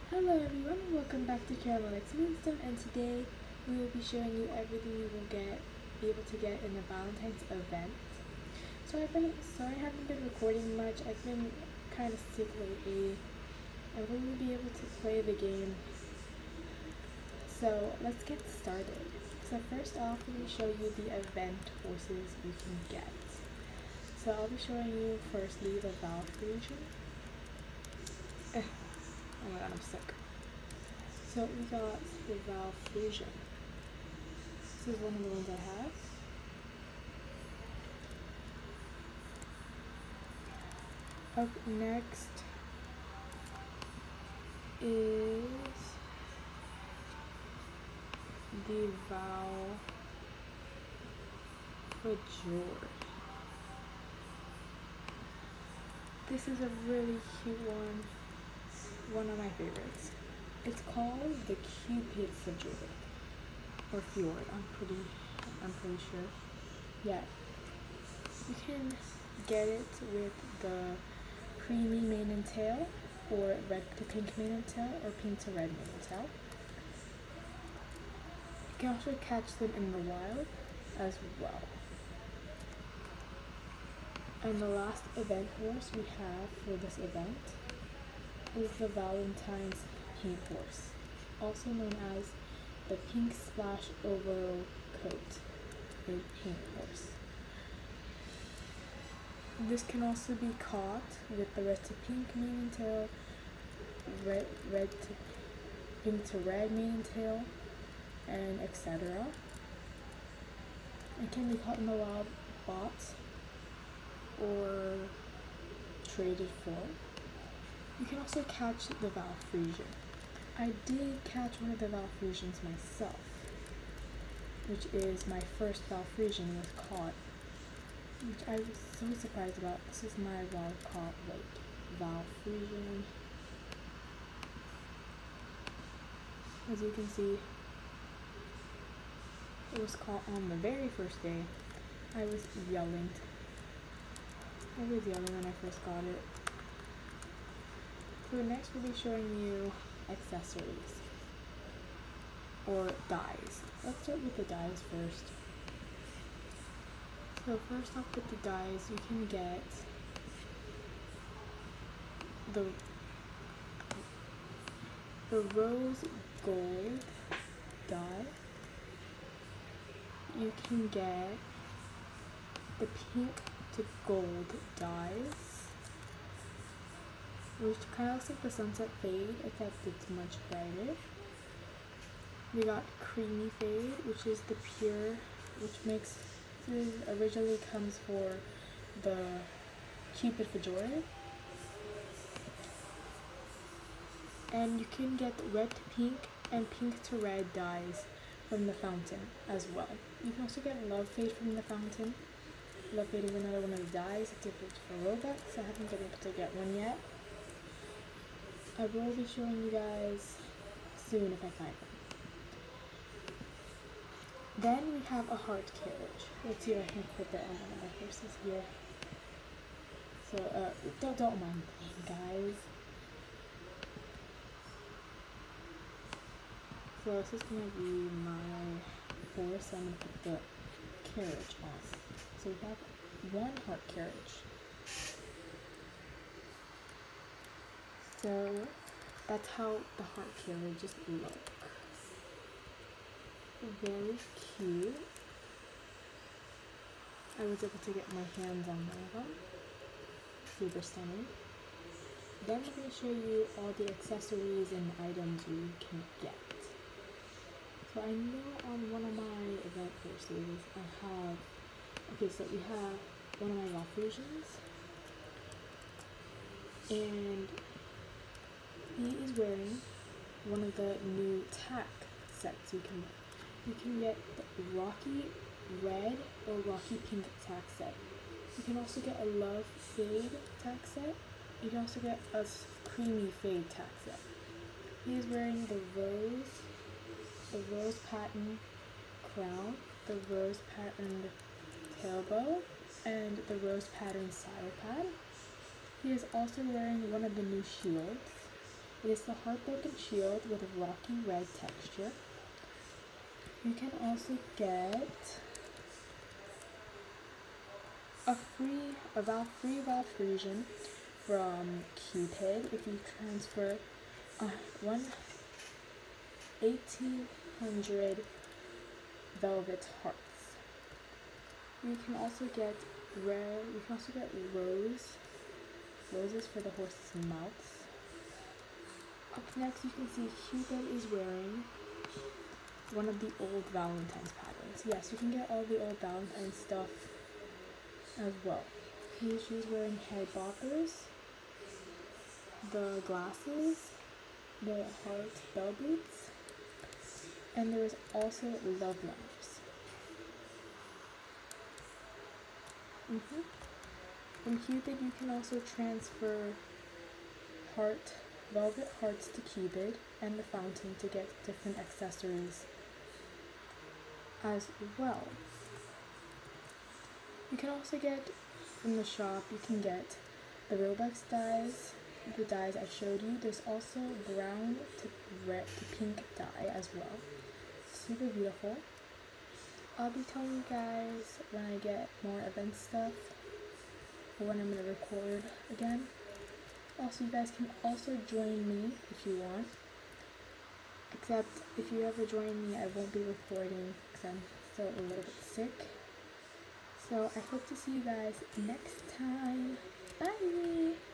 Hello everyone, welcome back to Carolina's Moonstone, and today we will be showing you everything you will be able to get in the Valentine's event. So I haven't been recording much. I've been kind of sick lately, and we will be able to play the game. So let's get started. So first off, let me show you the event horses you can get. So I'll be showing you firstly the Valfrisian. Oh my god, I'm sick. So we got the Valfrisian. This is one of the ones I have. Up next is the Valfrisian. This is a really cute one of my favorites. It's called the Cupid Fjord or Fjord. I'm pretty sure. Yeah, you can get it with the creamy mane and tail, or red to pink mane and tail, or pink to red mane and tail. You can also catch them in the wild as well. And the last event horse we have for this event is the Valentine's paint horse, also known as the Pink Splash Overall Coat, a paint horse. This can also be caught with the red to pink mane and tail, red to pink to red mane and tail, and etc. It can be caught in the wild, bought, or traded for. You can also catch the Valfrisian. I did catch one of the Valfrisians myself, which is my first Valfrisian was caught, which I was so surprised about. This is my wild caught Valfrisian. As you can see, it was caught on the very first day. I was yelling when I first got it. So next we'll be showing you accessories or dyes. Let's start with the dyes first. So first off with the dyes, you can get the rose gold dye. You can get the pink to gold dyes, which kind of looks like the sunset fade, except it's much brighter. We got creamy fade, which is the pure, originally comes for the Cupid Fjord. And you can get red to pink and pink to red dyes from the fountain as well. You can also get Love Fade from the fountain. Love Fade is another one of the dyes. It's different for Robux. I haven't been able to get one yet. I will be showing you guys soon if I find them. Then we have a heart carriage. Let's see if I can equip it on one of my horses here. So don't mind me, guys. So this is gonna be my horse. I'm gonna put the carriage on. So we have one heart carriage. So that's how the heart carriages look. Very cute. I was able to get my hands on one of them. Super stunning. Then I'm going to show you all the accessories and items you can get. So I know on one of my event horses so we have one of my Valfrisians, and he is wearing one of the new tack sets you can get. You can get the Rocky Red or Rocky Pink tack set. You can also get a Love Fade tack set. You can also get a Creamy Fade tack set. He is wearing the rose patterned crown, the rose patterned tailbow, and the rose patterned saddle pad. He is also wearing one of the new shields. It is the Heartbroken Shield with a rocky red texture. You can also get a free Valfrisian from Cupid if you transfer 1800 velvet hearts. You can also get roses for the horse's mouths. Up next you can see Cupid is wearing one of the old Valentine's patterns. Yes, you can get all the old Valentine stuff as well. She's wearing head boppers, the glasses, the heart bell boots, and there is also love letters. From Cupid you can also transfer velvet hearts to Cupid and the fountain to get different accessories as well. You can also get from the shop, you can get the Robux dyes, the dyes I showed you. There's also brown to red to pink dye as well. Super beautiful. I'll be telling you guys when I get more event stuff or when I'm going to record again. Also, you guys can also join me if you want. Except if you ever join me, I won't be recording because I'm still a little bit sick. So I hope to see you guys next time. Bye!